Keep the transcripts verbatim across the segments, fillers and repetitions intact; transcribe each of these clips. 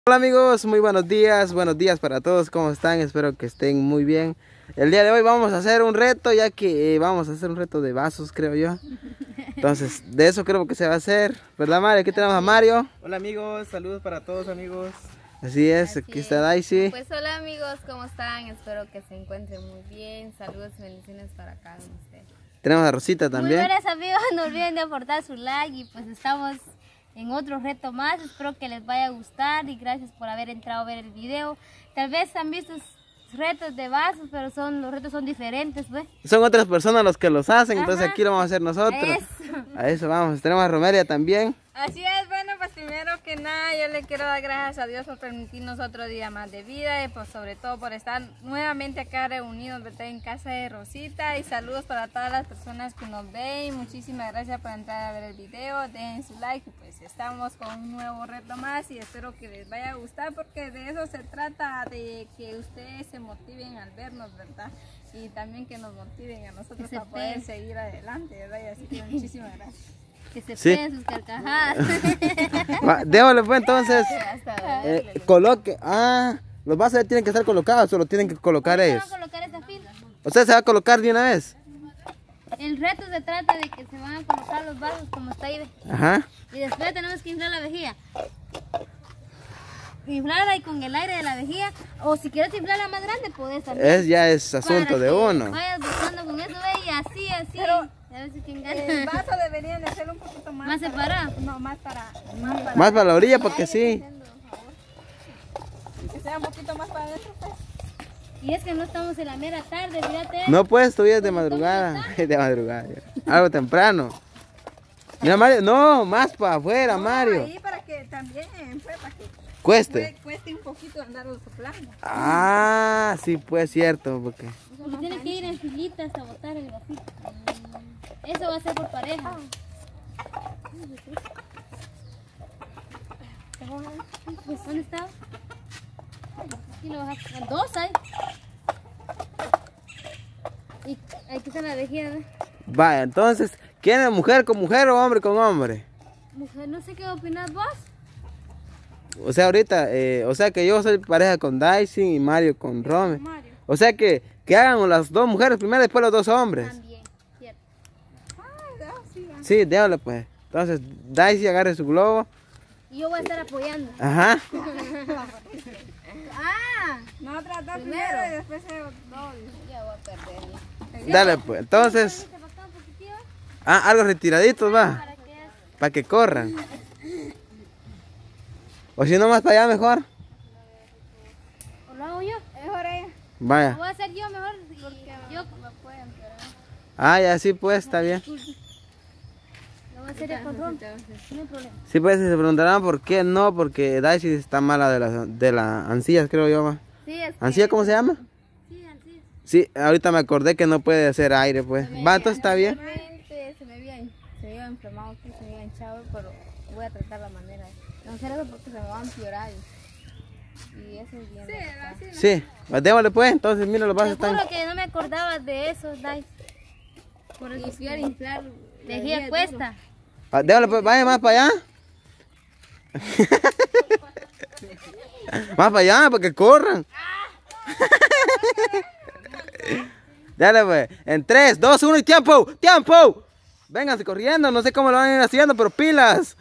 Hola amigos, muy buenos días, buenos días para todos, ¿cómo están? Espero que estén muy bien. El día de hoy vamos a hacer un reto, ya que eh, vamos a hacer un reto de vasos, creo yo. Entonces, de eso creo que se va a hacer, ¿verdad Mario? Aquí tenemos a Mario. Hola amigos, saludos para todos amigos. Así es, Así aquí es. está Daisy. Pues hola amigos, ¿cómo están? Espero que se encuentren muy bien. Saludos y bendiciones para cada uno de ustedes. Tenemos a Rosita también. Muy buenas amigos, no olviden de aportar su like y pues estamos en otro reto más. Espero que les vaya a gustar y gracias por haber entrado a ver el video. Tal vez han visto retos de vasos, pero son los retos son diferentes, ¿ves? Son otras personas los que los hacen, entonces Ajá. aquí lo vamos a hacer nosotros. Eso. A eso vamos. Tenemos a Romelia también. Así es, bueno, pues primero que nada yo le quiero dar gracias a Dios por permitirnos otro día más de vida y pues sobre todo por estar nuevamente acá reunidos, ¿verdad? En casa de Rosita, y saludos para todas las personas que nos ven. Muchísimas gracias por entrar a ver el video, dejen su like y pues estamos con un nuevo reto más y espero que les vaya a gustar, porque de eso se trata, de que ustedes se motiven al vernos, ¿verdad? Y también que nos motiven a nosotros se para poder peguen. seguir adelante, ¿verdad? Y así que muchísimas gracias. Que se Sí. peguen sus carcajadas. Va, déjale pues entonces. Hasta Eh, verle. coloque. Ah, los vasos ya tienen que estar colocados o los tienen que colocar Ahorita ellos. van a colocar esa fila. O sea, se va a colocar de una vez. El reto se trata de que se van a colocar los vasos como está ahí, ¿ve? Ajá. Y después tenemos que inflar la vejiga. Inflarla y con el aire de la vejiga, o si quieres inflarla más grande, puedes también. Es ya es asunto Para de que uno. Vayas buscando con eso, ve, y así, así. Pero, a ver si quién gana. El vaso deberían de ser un poquito más, Más para- separado. No, más para, más para, Más para la orilla porque sí. que sea un poquito más para adentro, pues. Y es que no estamos en la mera tarde, fíjate. No pues, todavía es de madrugada. De madrugada. ya. Algo temprano. Mira Mario, no, más para afuera, No, Mario. ahí para que también, pues, para que Cueste. cue- cueste un poquito andarlo soplando. Ah, sí, pues cierto, porque. Y tiene que ir en filitas a botar el vasito. Eso va a ser por pareja. Pues, ¿dónde está? Aquí lo vas a poner. Dos hay. Y aquí está la vejiga, ¿no? Vaya, entonces, ¿quién es mujer con mujer o hombre con hombre? Mujer, no sé qué opinas vos. O sea, ahorita, eh, o sea que yo soy pareja con Daisy y Mario con Rome. Mario. O sea que, que hagan las dos mujeres primero y después los dos hombres. También, cierto. Ah, ya, sí, ya. Sí, déjale pues. Entonces, Daisy agarre su globo. Y yo voy a estar apoyando. Ajá. Ah, No, trata primero y después se doble. Ya voy a perderla. Dale pues. Entonces, se botó un poquitito ah, algo retiradito va. para que Para que corran. O si no, más para allá mejor. o lo hago yo. Mejor ella. Lo Vaya. voy a hacer yo mejor. Porque yo Ah, ya sí pues, está bien. lo voy a hacer yo con Ron. No hay problema. Sí pues, si se preguntarán por qué no, porque Daisy está mala de las de las ancillas, creo yo. Va. Sí, es que- ¿Ancilla cómo se llama? Sí, así. Sí, ahorita me acordé que no puede hacer aire, pues. Va, entonces está bien. Realmente se me había, se me había inflamado aquí, se me había hinchado, pero voy a tratar la manera de hacer eso porque se me va a empeorar. Y, y eso es bien. Sí, delicado. así. Sí, pues démosle pues, entonces mira los vasos Te juro están. que no me acordaba de eso, Dai. Por eso Inflar, inflar. vejiga cuesta. Ah, déjale pues, vaya más para allá. Más para allá, para que corran. Dale pues, en tres, dos, uno y tiempo, tiempo. Vénganse corriendo, no sé cómo lo van a ir haciendo, pero pilas.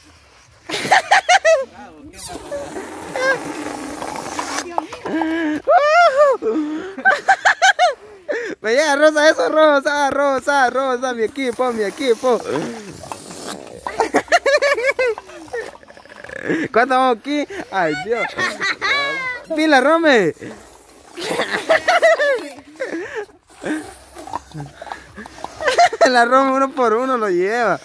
Me llega Rosa, eso, Rosa, Rosa, Rosa, mi equipo, mi equipo. ¿Cuánto vamos aquí? Ay, Dios. Pila, Rome. La Rome uno por uno lo lleva.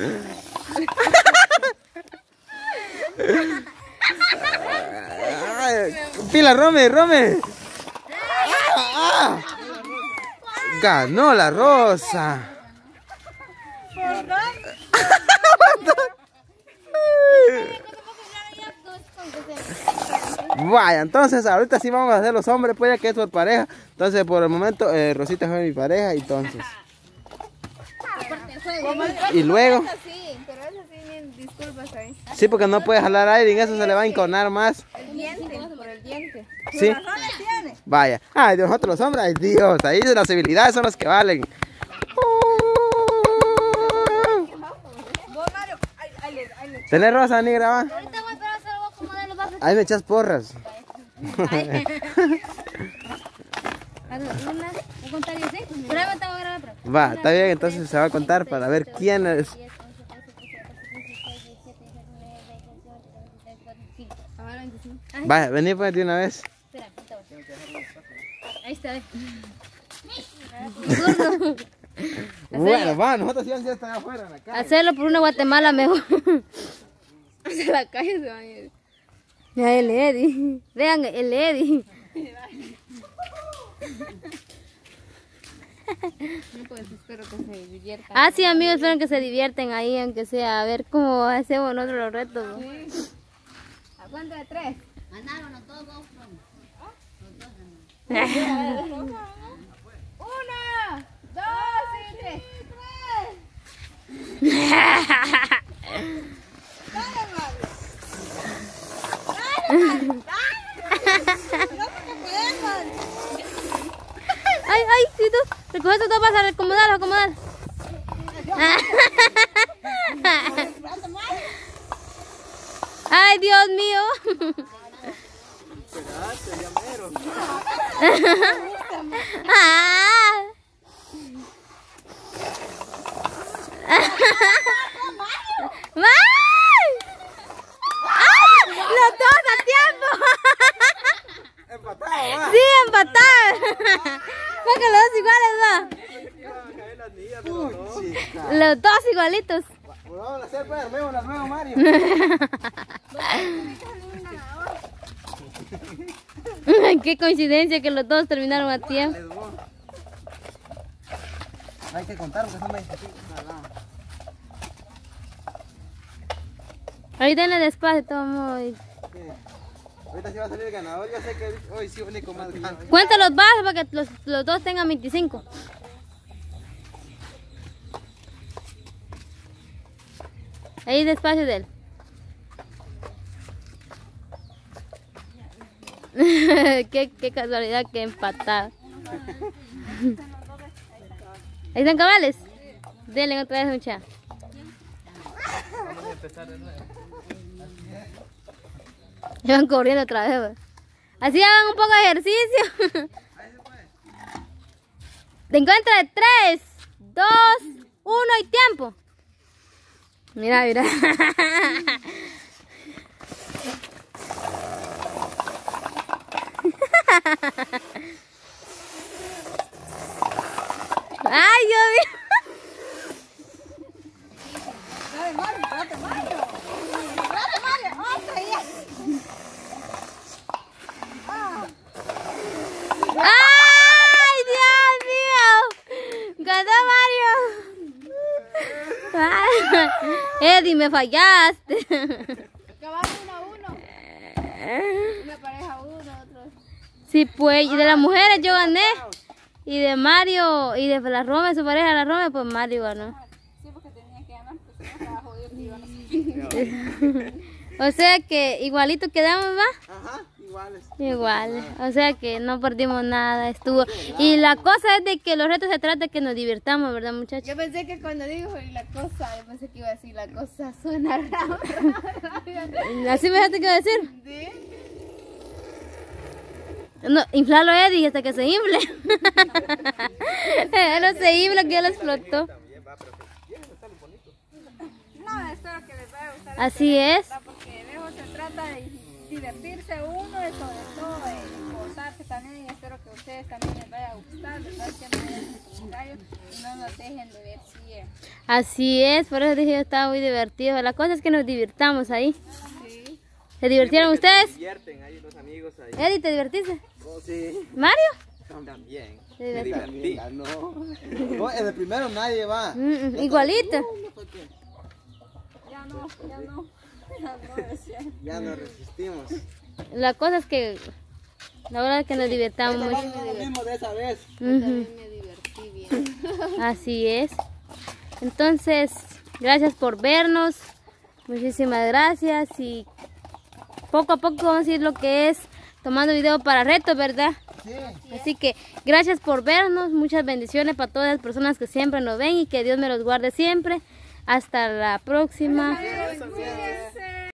Ay, pila, Rome, Rome. Ah, ah. Ganó la Rosa. Vaya, entonces ahorita sí vamos a hacer los hombres, pues ya que es por pareja. Entonces por el momento eh, Rosita fue mi pareja, entonces. Como el Y luego, Sí, pero eso sí, bien, disculpas ahí. pues. Sí, porque no puede jalar aire y en eso se le va a enconar más. El diente, por el diente. Sí. Vaya. Ay, de nosotros los hombres, ay Dios, ahí de las civilidades son los que valen. ¿Tenés rosa negra, va? Ahorita voy, pero se lo voy a acomodar los vasos. Ahí me echas porras. Una, voy a contar yo, ¿sí? Pero ahí me tengo que grabar otra. Va, está bien, entonces se va a contar para ver quién es. Ahora veinticinco. Vaya, vení pues de una vez. Espera, ahorita voy. Ahí está, ve. Bueno, va, nosotros ya estamos afuera en la calle. Hacerlo por una Guatemala mejor. Hacia la calle se van a ir. Mira el Eddie. Vean el Eddie. No, pues espero que se diviertan. Ah, sí, amigos, espero que se divierten ahí, aunque sea, a ver cómo hacemos nosotros los retos. ¿No? Sí. ¿A cuánto de tres? Uno, dos y tres. Ay, ay, sí, tú, recoge esto todo para acomodarlo, acomodar. Ay, Dios mío. Ah. ¡Ay! ¡Ah! ¡Los dos a tiempo! Empatado, va. Sí, empatar. Porque los dos iguales, ¿no? Chica. Los dos igualitos. Vamos a hacer pues, armémosla luego, Mario. Qué coincidencia que los dos terminaron a tiempo. Hay que contar porque son veinte. Ahorita en el despacio todo muy... Ahorita sí va a salir el ganador. Yo sé que hoy sí único más grande. Cuenta los vasos para que los, los dos tengan veinticinco. Ahí despacio de él. qué, qué casualidad que empatar. Ahí están cabales. Denle otra vez mucha. Vamos a empezar de nuevo. Y van corriendo otra vez. ¿Ve? Así hagan un poco de ejercicio. Te encuentro de tres, dos, uno y tiempo. Mira, mira. Ay, Dios mío. ¡Ay, Dios mío! ¡Ganó Mario! Ay, Eddie, me fallaste. Acabaron uno a uno. Una pareja uno, otro. Sí, pues, y de las mujeres yo gané. Y de Mario, y de la Rome, su pareja la Rome, pues Mario ganó. Sí, porque tenía que ganar, porque si no estaba jodido que iban a salir. O sea que igualito quedamos, ¿va? Ajá, iguales. Igual, o sea que no perdimos nada, estuvo. Y la cosa es de que los retos se trata de que nos divirtamos, ¿verdad, muchachos? Yo pensé que cuando dijo y la cosa, yo pensé que iba a decir la cosa suena raro. ¿Así me dejaste que iba a decir? ¿Sí? No, inflarlo Eddie hasta que se infle. No se infla, que ya lo explotó. No, espero que les vaya a gustar. Así es. Porque de eso se trata de divertirse uno y sobre todo de gozarse también. Y espero que a ustedes también les vaya a gustar. Les vaya siempre en sus comentarios y no nos dejen de ver siempre. Así es, por eso dije que estaba muy divertido. La cosa es que nos divirtamos ahí. Sí. ¿Se divirtieron ustedes? Divierten ahí los amigos ahí. Eddie, ¿te divertiste? Oh, sí. ¿Mario? También. Sí, Me verdad. divertí. No. No, en el primero nadie va. Mm, igualito. Ya no, ya no. Ya no decía. Ya nos resistimos. La cosa es que la verdad es que nos divirtamos Esto mucho. va a ser lo mismo de esa vez. Ujú. Me divertí bien. Así es. Entonces, gracias por vernos. Muchísimas gracias y poco a poco vamos a ir lo que es tomando video para retos, ¿verdad? Sí. Así que gracias por vernos, muchas bendiciones para todas las personas que siempre nos ven y que Dios me los guarde siempre. Hasta la próxima.